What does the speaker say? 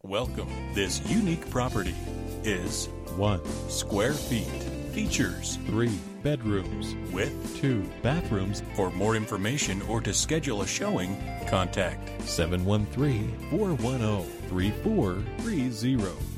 Welcome. This unique property is 1 square feet. Features 3 bedrooms with 2 bathrooms. For more information or to schedule a showing, contact 713-410-3430.